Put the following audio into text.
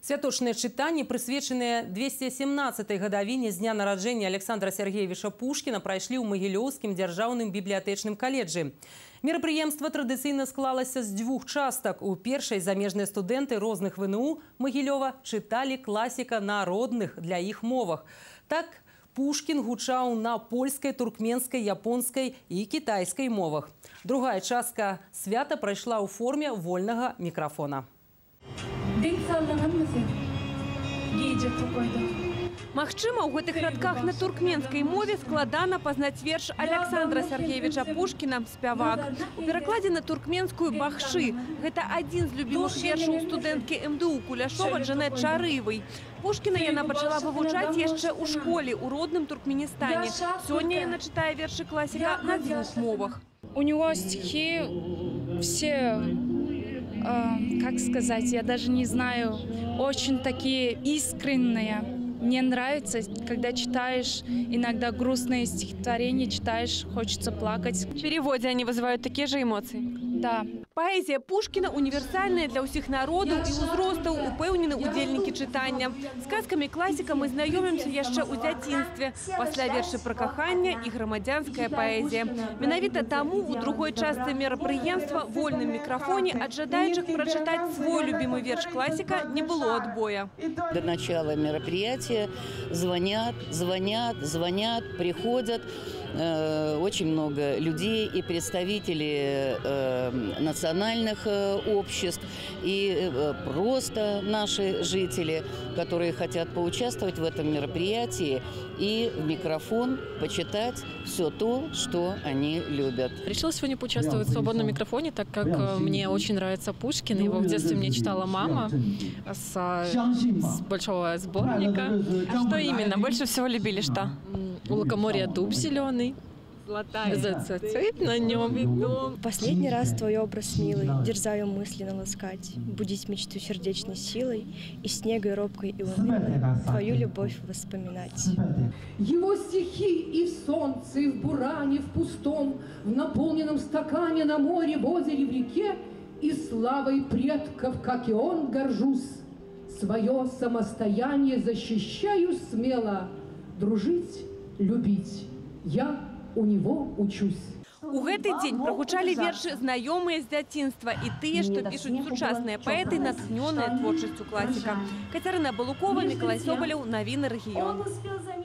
Святочныя чытанні, прысвечаныя 217-й гадавіне з дня нараджэння Александра Сергеевича Пушкіна, прайшлі ў Магілёўскім дзяржаўным бібліятэчным каледжы. Мерапрыемства традыцыйна склалася з дзвюх частак. У першай замежныя студэнты розных ВНУ Магілёва чыталі класіка на родных для іх мовах. Так, Пушкін гучаў на польскай, туркменскай, японскай і кітайскай мовах. Другая частка свята прайшла ў форме вольнага мікрафона. Магчыма, у гэтых радках на туркменскай мове складана пазнаць верш Александра Сергеевича Пушкіна «Спявак». У перакладзе на туркменскую «Бахшы». Гэта адзін з любімых вершаў студэнткі МДУ Куляшова Джанет Чарыевай. Пушкіна яна пачала вывучаць яшчэ ў школе ў родным Туркменістане. Сёння яна чытае вершы класіка на двух мовах. У него стихи все, как сказать, я даже не знаю, очень такие искренние. Мне нравится, когда читаешь иногда грустные стихотворения, читаешь, хочется плакать. В переводе они вызывают такие же эмоции? Да. Паэзія Пушкіна універсальная для ўсіх народаў і ўзростаў, упэўнены удзельнікі чытання. З казкамі класіка мы знаёмімся яшчэ ў дзяцінстве, пасля вершы пра каханне і грамадзянская паэзія. Менавіта таму у другой частцы мерапрыемства «Вольным мікрафоне» ад жадаючых прачытаць свой любімы верш класіка не было адбоя. До начала мероприятия звонят, приходят очень много людей и представители национальных обществ, и просто наши жители, которые хотят поучаствовать в этом мероприятии и в микрофон почитать все то, что они любят. Решила сегодня поучаствовать в свободном микрофоне, так как мне очень нравится Пушкин. Его в детстве мне читала мама с большого сборника. А что именно? Больше всего любили что? У лукоморья дуб зеленый. Золотая зацвет на нем. Последний раз твой образ милый дерзаю мысленно ласкать, будить мечту сердечной силой и снегой робкой и унылой твою любовь воспоминать. Его стихи и в солнце, и в буране, в пустом, в наполненном стакане на море, в озере, в реке, и славой предков, как и он, горжусь. Свое самостояние защищаю смело, дружить, любить. Я у него учусь. У гэты дзень прагучалі вершы знаёмыя з дзяцінства і тыя, што пішуць сучасныя паэты, натхнёныя творчасцю класіка. Кацярына Балукова, Мікалай Собалеў, навіны рэгіён.